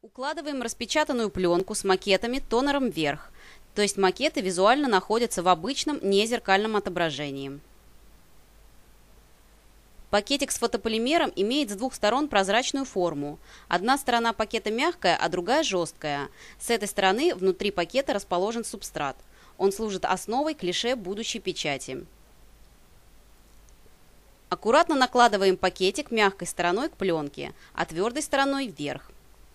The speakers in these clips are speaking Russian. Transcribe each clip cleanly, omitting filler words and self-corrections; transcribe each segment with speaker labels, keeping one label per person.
Speaker 1: Укладываем распечатанную пленку с макетами тонером вверх, то есть макеты визуально находятся в обычном незеркальном отображении. Пакетик с фотополимером имеет с двух сторон прозрачную форму. Одна сторона пакета мягкая, а другая жесткая. С этой стороны внутри пакета расположен субстрат. Он служит основой клише будущей печати. Аккуратно накладываем пакетик мягкой стороной к пленке, а твердой стороной вверх.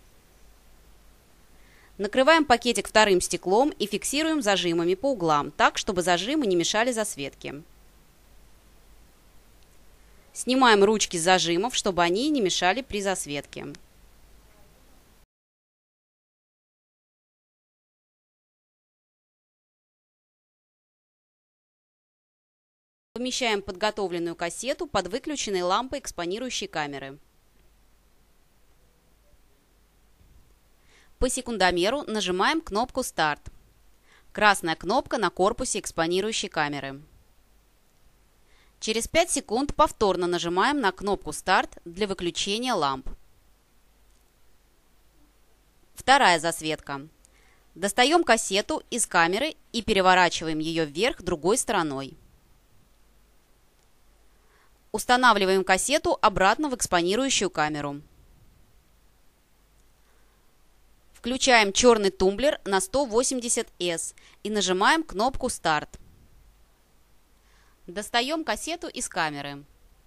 Speaker 1: Накрываем пакетик вторым стеклом и фиксируем зажимами по углам, так, чтобы зажимы не мешали засветке. Снимаем ручки с зажимов, чтобы они не мешали при засветке. Помещаем подготовленную кассету под выключенной лампой экспонирующей камеры. По секундомеру нажимаем кнопку «Старт». Красная кнопка на корпусе экспонирующей камеры. Через 5 секунд повторно нажимаем на кнопку «Старт» для выключения ламп. Вторая засветка. Достаем кассету из камеры и переворачиваем ее вверх другой стороной. Устанавливаем кассету обратно в экспонирующую камеру. Включаем черный тумблер на 180С и нажимаем кнопку «Старт». Достаем кассету из камеры.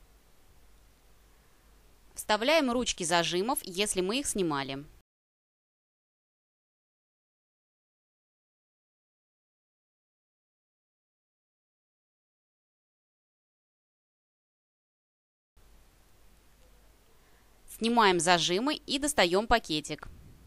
Speaker 1: Вставляем ручки зажимов, если мы их снимали. Снимаем зажимы и достаем пакетик.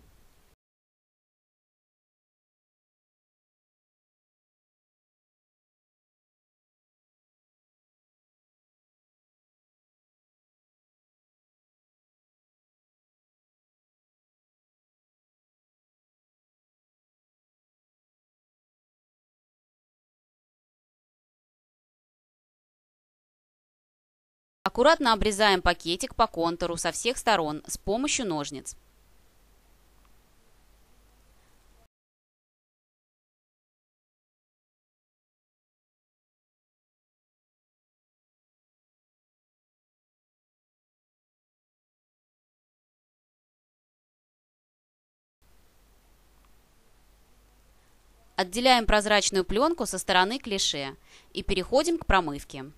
Speaker 1: Аккуратно обрезаем пакетик по контуру со всех сторон с помощью ножниц. Отделяем прозрачную пленку со стороны клише и переходим к промывке.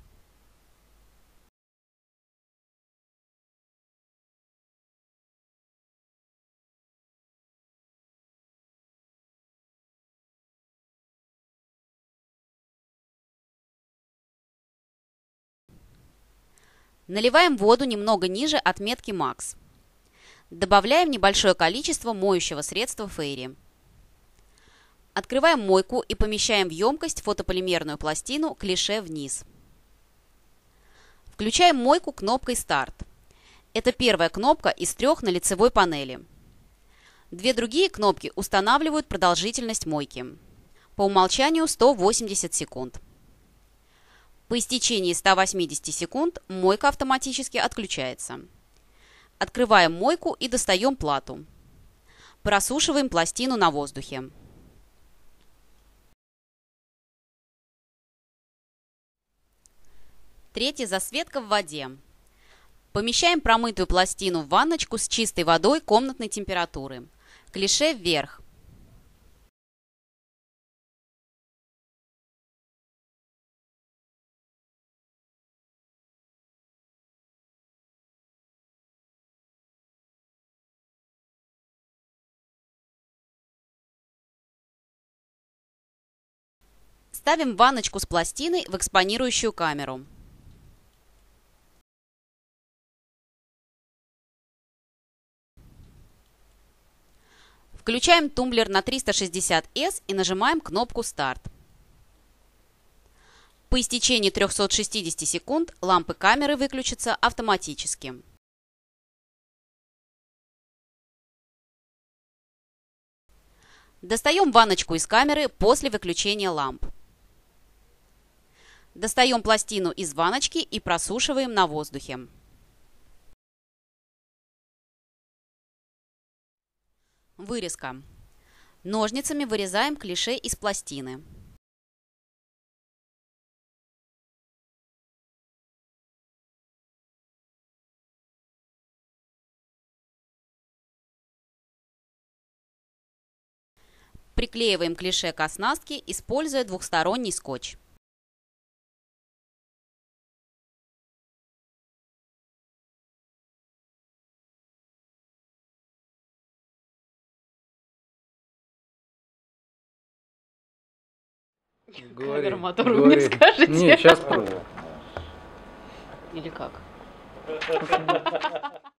Speaker 1: Наливаем воду немного ниже отметки Max. Добавляем небольшое количество моющего средства Fairy. Открываем мойку и помещаем в емкость фотополимерную пластину клише вниз. Включаем мойку кнопкой «Старт». Это первая кнопка из 3 на лицевой панели. Две другие кнопки устанавливают продолжительность мойки. По умолчанию 180 секунд. По истечении 180 секунд мойка автоматически отключается. Открываем мойку и достаем плату. Просушиваем пластину на воздухе. Третья засветка в воде. Помещаем промытую пластину в ванночку с чистой водой комнатной температуры. Клише вверх. Ставим ванночку с пластиной в экспонирующую камеру. Включаем тумблер на 360С и нажимаем кнопку «Старт». По истечении 360 секунд лампы камеры выключатся автоматически. Достаем ванночку из камеры после выключения ламп. Достаем пластину из ванночки и просушиваем на воздухе. Вырезка. Ножницами вырезаем клише из пластины. Приклеиваем клише к оснастке, используя двухсторонний скотч.
Speaker 2: Говори,
Speaker 1: Грамматуру
Speaker 2: говори.
Speaker 1: мне скажете?
Speaker 2: Не, сейчас пробую.
Speaker 1: Или как?